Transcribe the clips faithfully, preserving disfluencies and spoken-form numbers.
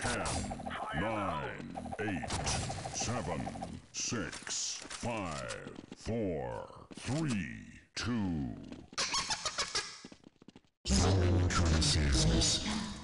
Ten, nine, eight, seven, six, five, four, three, two. Zombie Traces.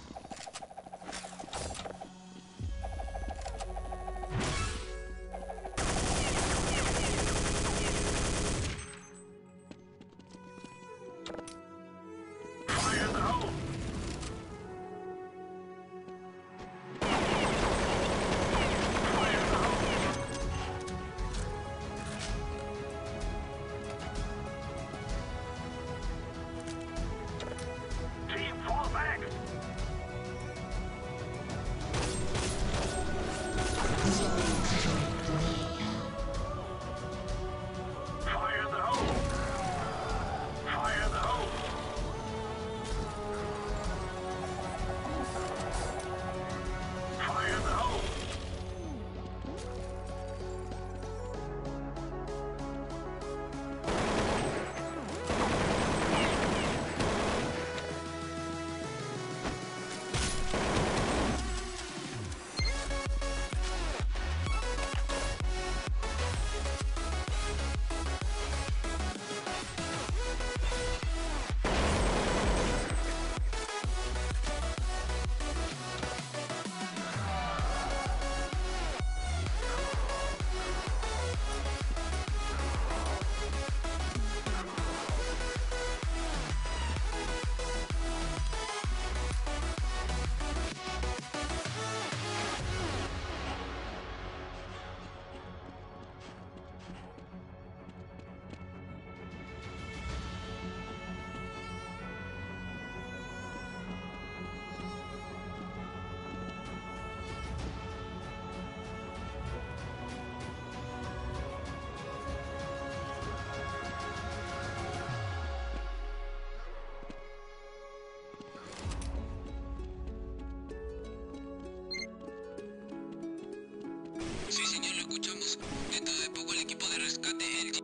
Sí, señor, lo escuchamos. Dentro de poco el equipo de rescate el...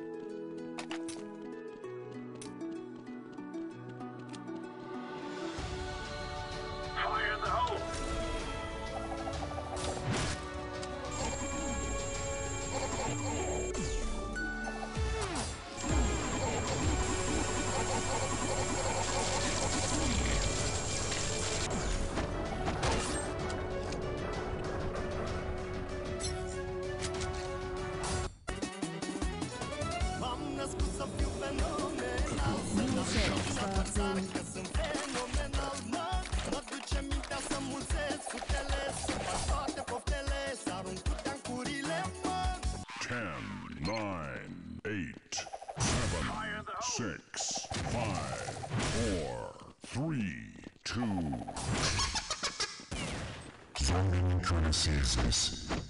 Fire in the hole! M-am născut să fiu fenomenal, să nasc la pățar, că sunt fenomenal, mă. Mă duce mintea să mulțesc sutele, să fac toate poftele, să arunc cu teancurile, mă. Ten, nine, eight, seven, six, five, four, three, two. Zombie Traces.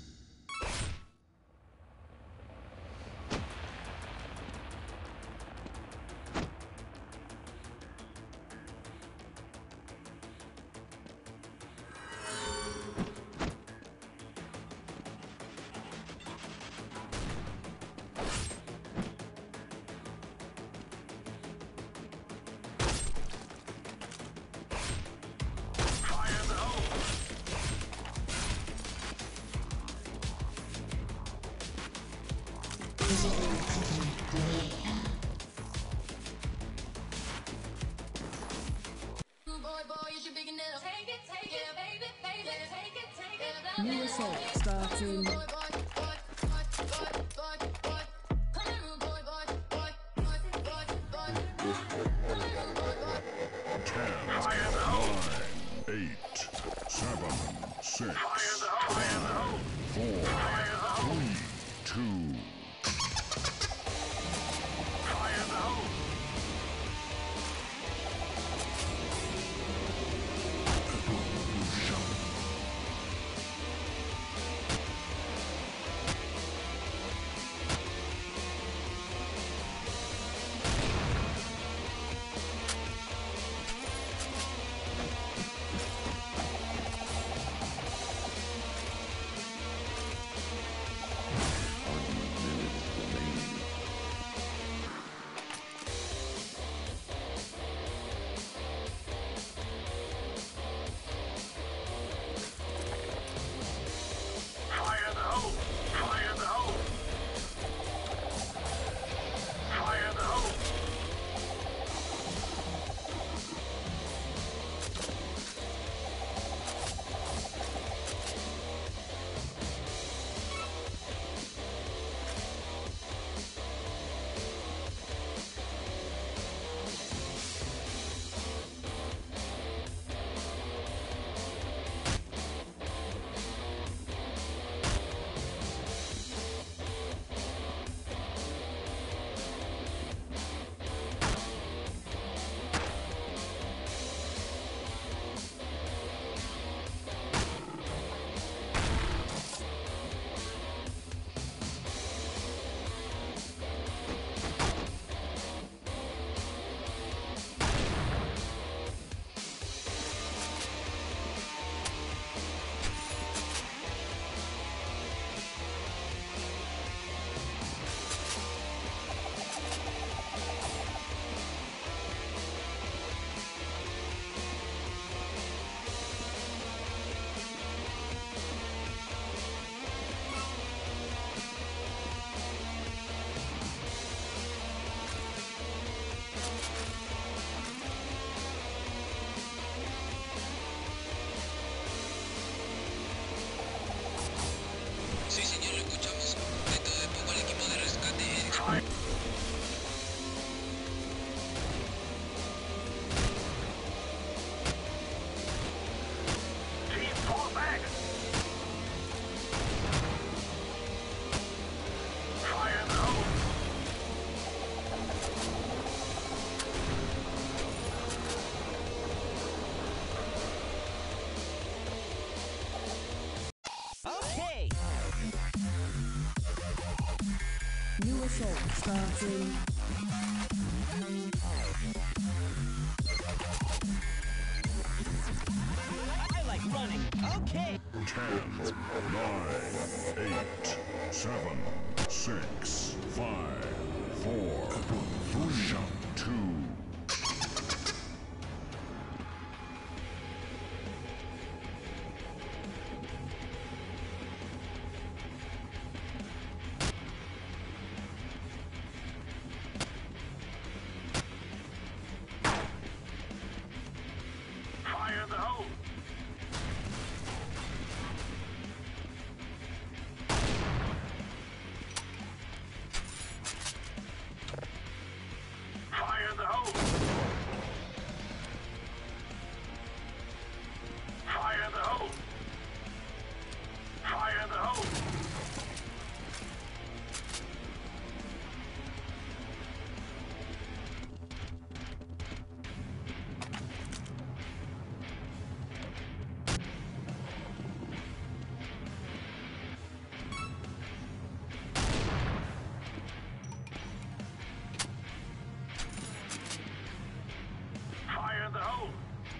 New assault starting. Ten, nine, eight, seven, six, five, four, three, two. starting. I like running. Okay. Ten, nine, eight, seven, six, five, four, three, two. Fire in the hole! Fire in the hole! Fire in the hole! Fire in the hole! Fire in the hole!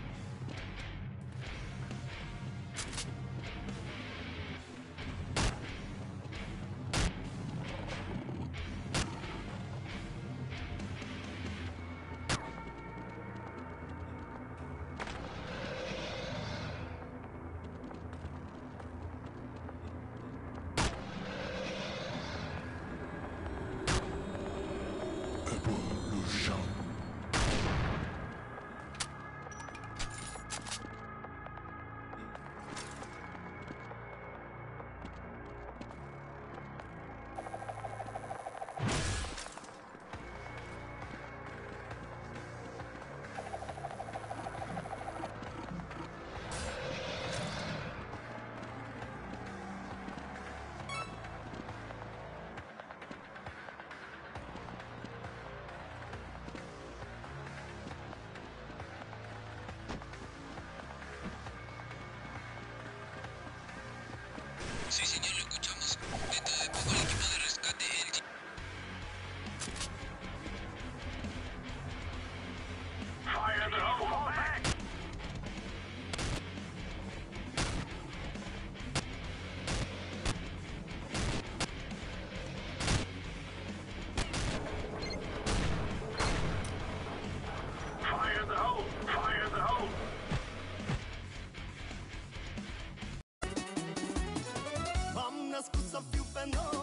Sí, señor, lo escuchamos. Dentro de poco el equipo de rescate, el G- Fire in the hole! Fall back! Fire in the hole! Fire in the hole! M-am născut să fiu fenomen.